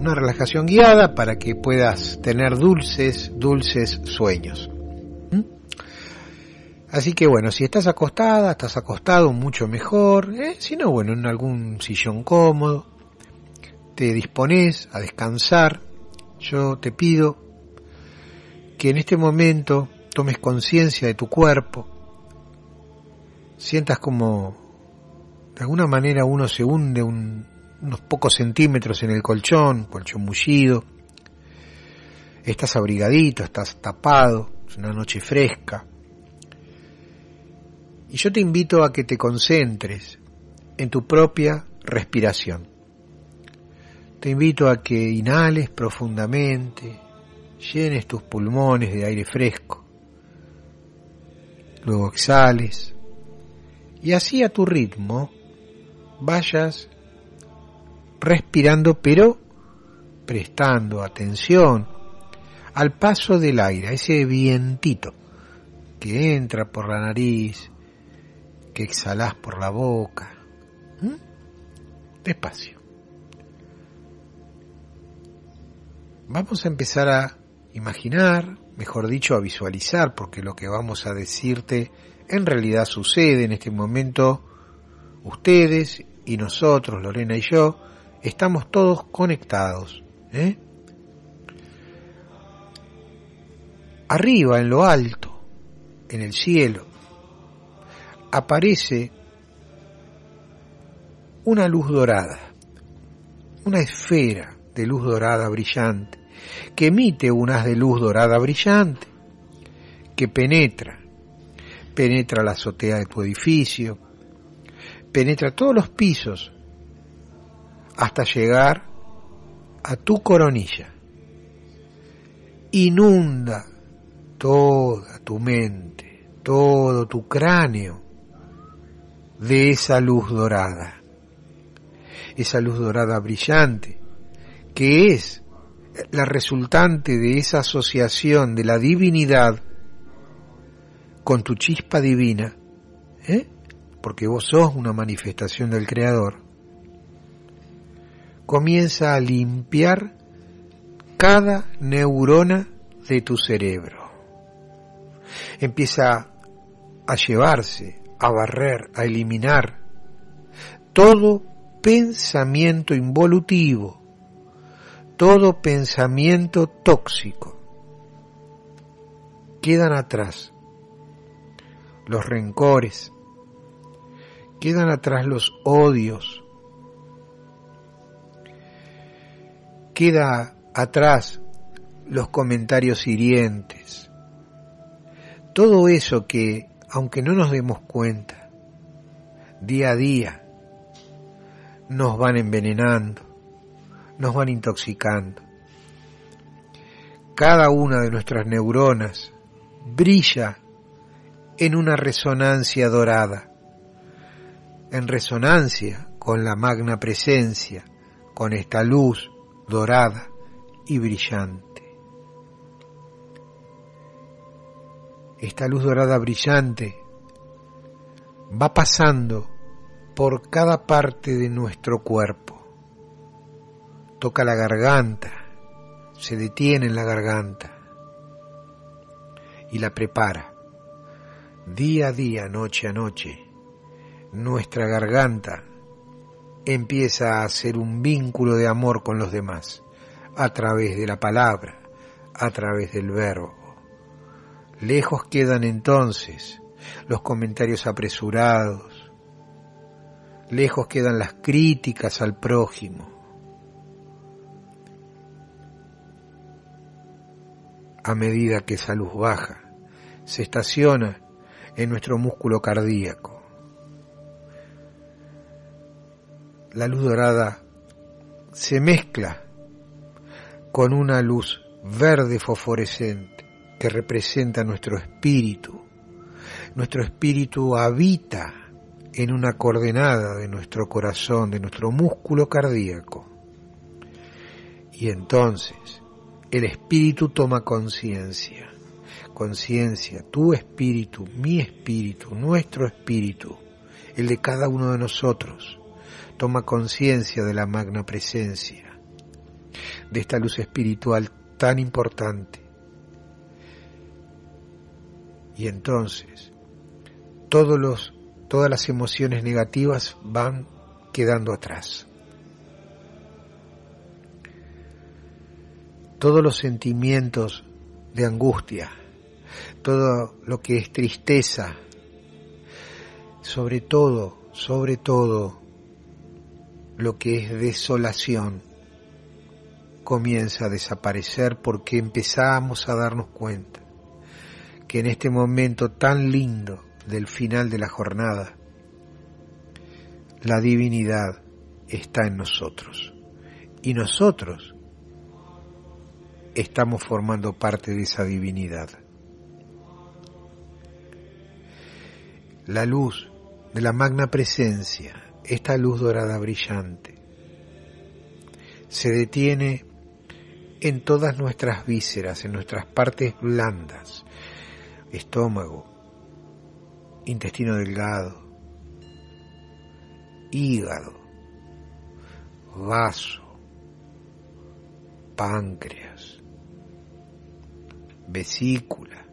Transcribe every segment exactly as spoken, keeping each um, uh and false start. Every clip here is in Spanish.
una relajación guiada para que puedas tener dulces, dulces sueños. ¿Mm? Así que bueno, si estás acostada, estás acostado, mucho mejor. ¿eh? Si no, bueno, en algún sillón cómodo, te dispones a descansar. Yo te pido que en este momento tomes conciencia de tu cuerpo, sientas como de alguna manera uno se hunde un, unos pocos centímetros en el colchón, colchón mullido, estás abrigadito, estás tapado, es una noche fresca, y yo te invito a que te concentres en tu propia respiración. Te invito a que inhales profundamente, llenes tus pulmones de aire fresco, luego exhales, y así a tu ritmo vayas respirando, pero prestando atención al paso del aire, a ese vientito que entra por la nariz, que exhalás por la boca. ¿Mm? Despacio. Vamos a empezar a imaginar, mejor dicho, a visualizar, porque lo que vamos a decirte en realidad sucede en este momento. Ustedes y nosotros, Lorena y yo, estamos todos conectados. ¿eh? Arriba, en lo alto, en el cielo, aparece una luz dorada, una esfera de luz dorada brillante, que emite un haz de luz dorada brillante, que penetra, penetra la azotea de tu edificio, penetra todos los pisos, hasta llegar a tu coronilla. Inunda toda tu mente, todo tu cráneo de esa luz dorada, esa luz dorada brillante, que es la resultante de esa asociación de la divinidad con tu chispa divina, ¿eh? porque vos sos una manifestación del Creador, comienza a limpiar cada neurona de tu cerebro. Empieza a llevarse, a barrer, a eliminar todo pensamiento involutivo, todo pensamiento tóxico. Quedan atrás los rencores, quedan atrás los odios, queda atrás los comentarios hirientes, todo eso que, aunque no nos demos cuenta, día a día nos van envenenando, nos van intoxicando. Cada una de nuestras neuronas brilla en una resonancia dorada, en resonancia con la magna presencia, con esta luz dorada y brillante. Esta luz dorada brillante va pasando por cada parte de nuestro cuerpo. Toca la garganta, se detiene en la garganta y la prepara. Día a día, noche a noche, nuestra garganta empieza a hacer un vínculo de amor con los demás, a través de la palabra, a través del verbo. Lejos quedan entonces los comentarios apresurados, lejos quedan las críticas al prójimo. A medida que esa luz baja, se estaciona en nuestro músculo cardíaco. La luz dorada se mezcla con una luz verde fosforescente que representa nuestro espíritu. Nuestro espíritu habita en una coordenada de nuestro corazón, de nuestro músculo cardíaco. Y entonces el espíritu toma conciencia. Conciencia, tu espíritu, mi espíritu, nuestro espíritu, el de cada uno de nosotros, toma conciencia de la magna presencia de esta luz espiritual tan importante. Y entonces, todos los, todas las emociones negativas van quedando atrás. Todos los sentimientos de angustia, todo lo que es tristeza, sobre todo, sobre todo, lo que es desolación, comienza a desaparecer porque empezamos a darnos cuenta que en este momento tan lindo del final de la jornada, la divinidad está en nosotros y nosotros estamos formando parte de esa divinidad. La luz de la magna presencia, esta luz dorada brillante, se detiene en todas nuestras vísceras, en nuestras partes blandas, estómago, intestino delgado, hígado, vaso, páncreas, vesícula.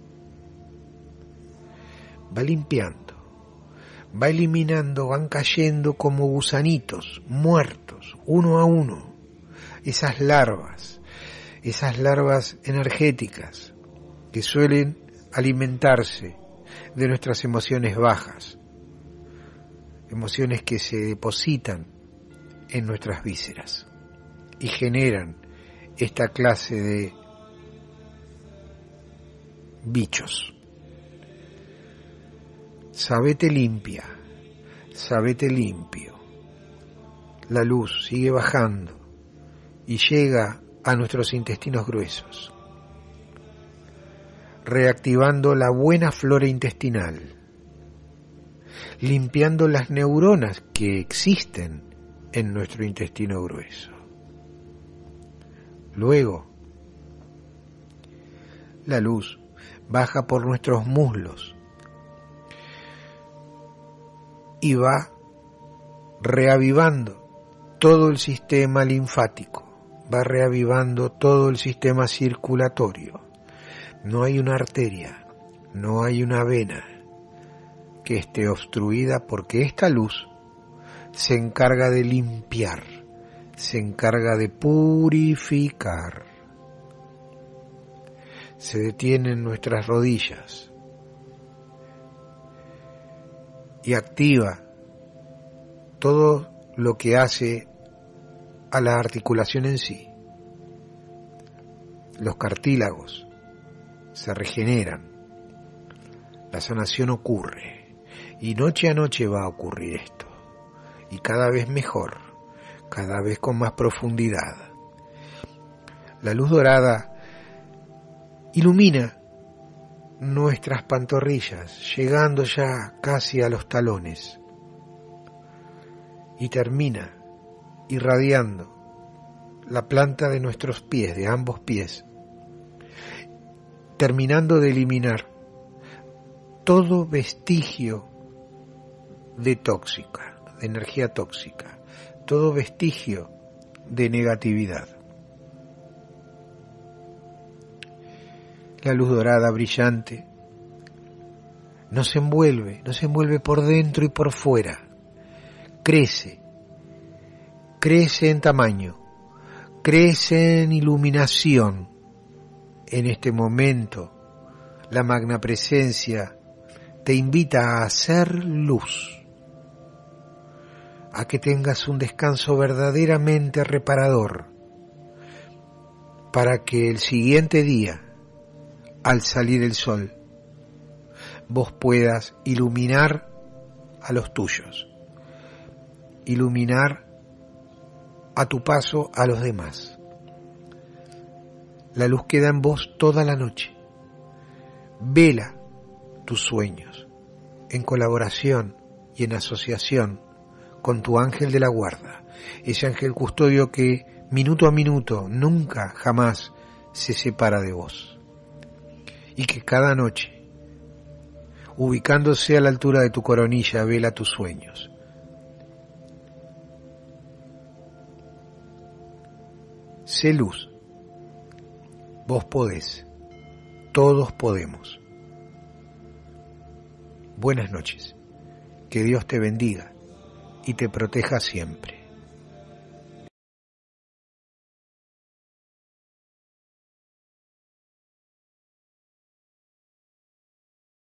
Va limpiando, va eliminando, van cayendo como gusanitos muertos, uno a uno, esas larvas, esas larvas energéticas que suelen alimentarse de nuestras emociones bajas, emociones que se depositan en nuestras vísceras y generan esta clase de bichos. Sabete limpia, sabete limpio. La luz sigue bajando y llega a nuestros intestinos gruesos, reactivando la buena flora intestinal, limpiando las neuronas que existen en nuestro intestino grueso. Luego, la luz baja por nuestros muslos y va reavivando todo el sistema linfático, va reavivando todo el sistema circulatorio. No hay una arteria, no hay una vena que esté obstruida porque esta luz se encarga de limpiar, se encarga de purificar. Se detienen nuestras rodillas y activa todo lo que hace a la articulación en sí. Los cartílagos se regeneran, la sanación ocurre y noche a noche va a ocurrir esto y cada vez mejor, cada vez con más profundidad. La luz dorada ilumina nuestras pantorrillas, llegando ya casi a los talones y termina irradiando la planta de nuestros pies, de ambos pies, terminando de eliminar todo vestigio de tóxica, de energía tóxica, todo vestigio de negatividad. La luz dorada brillante nos envuelve, nos envuelve por dentro y por fuera, crece, crece en tamaño, crece en iluminación. En este momento, la magna presencia te invita a hacer luz, a que tengas un descanso verdaderamente reparador, para que el siguiente día, al salir el sol, vos puedas iluminar a los tuyos, iluminar a tu paso a los demás. La luz queda en vos toda la noche. Vela tus sueños en colaboración y en asociación con tu ángel de la guarda, ese ángel custodio que minuto a minuto, nunca, jamás se separa de vos. Y que cada noche, ubicándose a la altura de tu coronilla, vela tus sueños. sé luz. Vos podés. Todos podemos. Buenas noches. Que Dios te bendiga y te proteja siempre.